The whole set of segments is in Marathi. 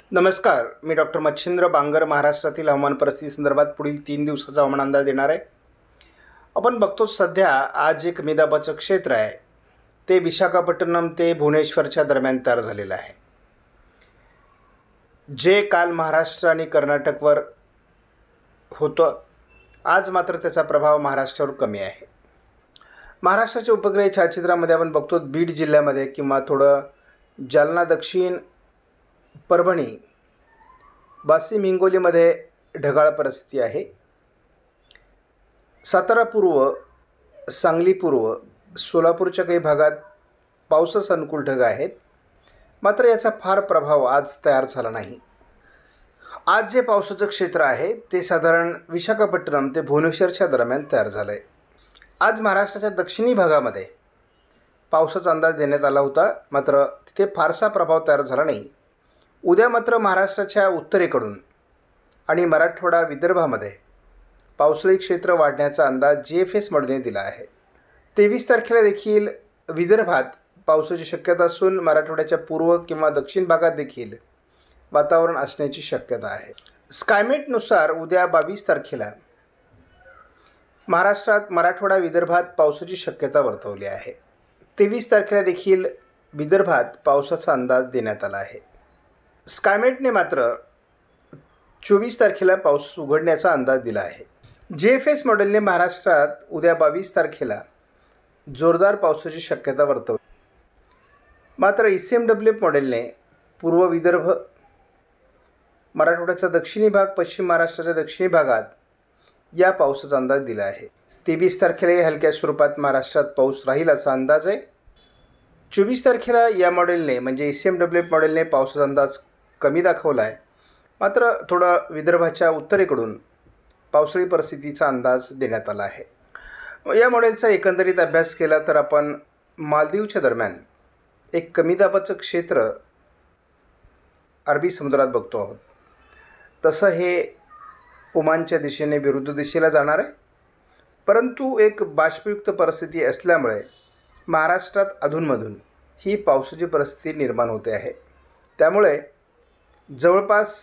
नमस्कार, मी डॉक्टर मच्छिंद्र बांगर महाराष्ट्रातील हवामान परिस्थिती संदर्भात पुढील 3 दिवसाचा हवामान अंदाज देणार आहे. आपण बघतो सध्या आज एक कमी दाबाचं क्षेत्र आहे ते विशाखापट्टणम ते भुवनेश्वरच्या दरम्यान तयार झालेलं आहे, जे काल महाराष्ट्र आणि कर्नाटकवर होतं. आज मात्र त्याचा प्रभाव महाराष्ट्रावर कमी आहे. महाराष्ट्राच्या उपग्रह छायाचित्रामध्ये आपण बघतो बीड जिल्ह्यामध्ये किंवा थोडं जालना दक्षिण, परभणी, वाशिम, हिंगोलीमध्ये ढगाळ परिस्थिती आहे. सातारा पूर्व, सांगली पूर्व, सोलापूरच्या काही भागात पावसास अनुकूल ढग आहेत. मात्र याचा फार प्रभाव आज तयार झाला नाही. आज जे पावसाचं क्षेत्र आहे ते साधारण विशाखापट्टणम ते भुवनेश्वरच्या दरम्यान तयार झालं आहे. आज महाराष्ट्राच्या दक्षिणी भागामध्ये पावसाचा अंदाज देण्यात आला होता, मात्र तिथे फारसा प्रभाव तयार झाला नाही. उद्या मात्र महाराष्ट्राच्या उत्तरेकडून आणि मराठवाडा, विदर्भामध्ये पावसाळी क्षेत्र वाढण्याचा अंदाज GFS मॉडेलने दिला आहे. 23 तारखेला देखील विदर्भात पावसाची शक्यता असून मराठवाड्याच्या पूर्व किंवा दक्षिण भागात देखील वातावरण असण्याची शक्यता आहे. स्कायमेटनुसार उद्या 22 तारखेला महाराष्ट्रात, मराठवाडा, विदर्भात पावसाची शक्यता वर्तवली आहे. 23 तारखेला देखील विदर्भात पावसाचा अंदाज देण्यात आला आहे. स्कायमेटने मात्र 24 तारखेला पाऊस उघडण्याचा अंदाज दिला आहे. GFS मॉडेलने महाराष्ट्रात उद्या 22 तारखेला जोरदार पावसाची शक्यता वर्तवली. मात्र ECMWF मॉडेलने पूर्व विदर्भ, मराठवाड्याचा दक्षिणी भाग, पश्चिम महाराष्ट्राच्या दक्षिणी भागात या पावसाचा अंदाज दिला आहे. 23 तारखेलाही हलक्या स्वरूपात महाराष्ट्रात पाऊस राहील असा अंदाज आहे. 24 तारखेला या मॉडेलने म्हणजे ECMWF मॉडेलने पावसाचा अंदाज कमी दाखवला आहे. मात्र थोडं विदर्भाच्या उत्तरेकडून पावसाळी परिस्थितीचा अंदाज देण्यात आला आहे. या मॉडेलचा एकंदरीत अभ्यास केला तर आपण मालदीवच्या दरम्यान एक कमी दाबाचं क्षेत्र अरबी समुद्रात बघतो आहोत. तसं हे ओमानच्या दिशेने विरुद्ध दिशेला जाणार आहे, परंतु एक बाष्पयुक्त परिस्थिती असल्यामुळे महाराष्ट्रात अधूनमधून ही पावसाची परिस्थिती निर्माण होते आहे. त्यामुळे जवळपास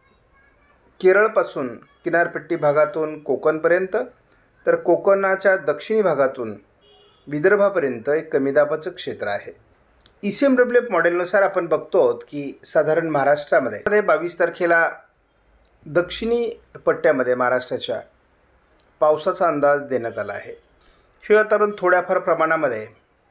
केरळपासून किनारपट्टी भागातून कोकणपर्यंत, तर कोकणाच्या दक्षिणी भागातून विदर्भापर्यंत एक कमी दाबाचं क्षेत्र आहे. ECMWF मॉडेलनुसार आपण बघतो आहोत की साधारण महाराष्ट्रामध्ये 22 तारखेला दक्षिणी पट्ट्यामध्ये महाराष्ट्राच्या पावसाचा अंदाज देण्यात आला आहे. हे वातावरण थोड्याफार प्रमाणामध्ये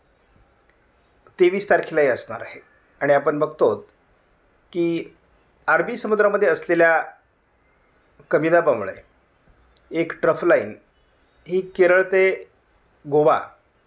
23 तारखेलाही असणार आहे. आणि आपण बघतो की अरबी समुद्रामध्ये असलेल्या कमी दाबामुळे एक ट्रफ लाईन ही केरळ ते गोवा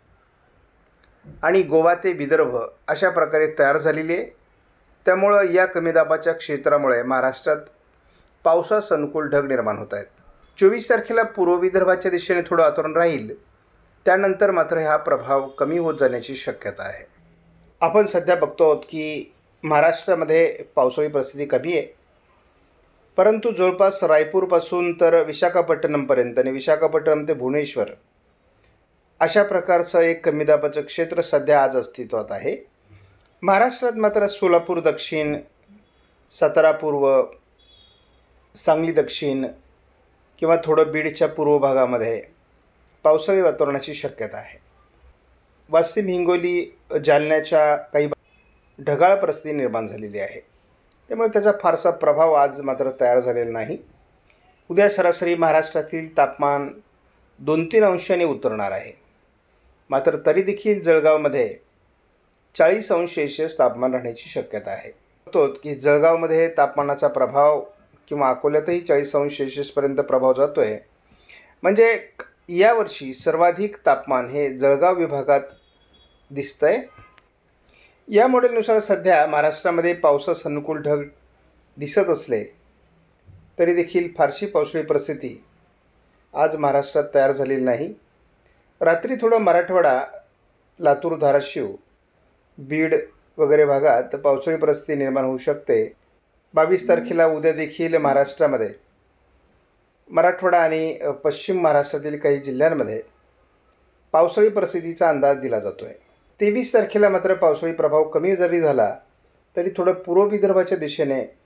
आणि गोवा ते विदर्भ अशा प्रकारे तयार झालेली आहे. त्यामुळं या कमी दाबाच्या क्षेत्रामुळे महाराष्ट्रात पावसास अनुकूल ढग निर्माण होत आहेत. 24 तारखेला पूर्व विदर्भाच्या दिशेने थोडं वातावरण राहील. त्यानंतर मात्र हा प्रभाव कमी होत जाण्याची शक्यता आहे. आपण सध्या बघतो आहोत की महाराष्ट्रामध्ये पावसाळी परिस्थिती कमी आहे, परंतु जवळपास रायपूरपासून तर विशाखापट्टणमपर्यंत आणि विशाखापट्टणम ते भुवनेश्वर अशा प्रकारचं एक कमी दाबाचं क्षेत्र सध्या आज अस्तित्वात आहे. महाराष्ट्रात मात्र सोलापूर दक्षिण, सातारा पूर्व, सांगली दक्षिण किंवा थोडं बीडच्या पूर्व भागामध्ये पावसाळी वातावरणाची शक्यता आहे. वाशिम, हिंगोली, जालन्याच्या काही ढगाळ परिस्थिती निर्माण झालेली आहे. त्यामुळे त्याचा फारसा प्रभाव आज मात्र तयार झालेला नाही. उद्या सरासरी महाराष्ट्रातील तापमान 2-3 अंशांनी उतरणार आहे. मात्र तरी देखील जळगावमध्ये 40 अंश सेल्सिअस तापमान राहण्याची शक्यता आहे. बघतो की जळगावमध्ये तापमानाचा प्रभाव किंवा अकोल्यातही 40 अंश सेल्सिअसपर्यंत प्रभाव जातो आहे. म्हणजे यावर्षी सर्वाधिक तापमान हे जळगाव विभागात दिसतं आहे. या मॉडेलनुसार सध्या महाराष्ट्रामध्ये पावसास अनुकूल ढग दिसत असले तरी देखील फारशी पावसाळी परिस्थिती आज महाराष्ट्रात तयार झालेली नाही. रात्री थोडं मराठवाडा, लातूर, धाराशिव, बीड वगैरे भागात पावसाळी परिस्थिती निर्माण होऊ शकते. 22 तारखेला उद्या देखील महाराष्ट्रामध्ये मराठवाडा आणि पश्चिम महाराष्ट्रातील काही जिल्ह्यांमध्ये पावसाळी परिस्थितीचा अंदाज दिला जातो आहे. 23 तारखेला मात्र पावसाळी प्रभाव कमी जरी झाला तरी थोडं पूर्व विदर्भाच्या दिशेने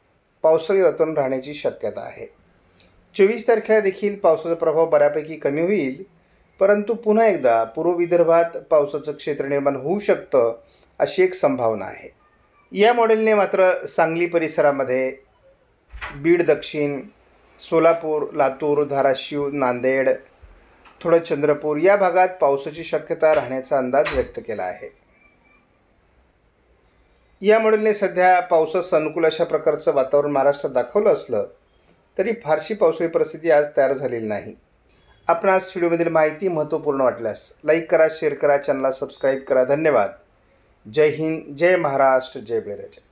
पावसाळी वातावरण राहण्याची शक्यता आहे. 24 तारखेला देखील पावसाचा प्रभाव बऱ्यापैकी कमी होईल, परंतु पुन्हा एकदा पूर्व विदर्भात पावसाचं क्षेत्र निर्माण होऊ शकतं अशी एक संभावना आहे. या मॉडेलने मात्र सांगली परिसरामध्ये, बीड दक्षिण, सोलापूर, लातूर, धाराशिव, नांदेड, थोडं चंद्रपूर या भागात पावसाची शक्यता राहण्याचा अंदाज व्यक्त केला आहे. या मॉडेलने सध्या पावसास अनुकूल अशा प्रकारचं वातावरण महाराष्ट्रात दाखवलं असलं तरी फारशी पावसाळी परिस्थिती आज तयार झालेली नाही. आपणास व्हिडिओमधील माहिती महत्त्वपूर्ण वाटल्यास लाईक करा, शेअर करा, चॅनलला सबस्क्राईब करा. धन्यवाद. जय हिंद, जय महाराष्ट्र, जय बळीराजा.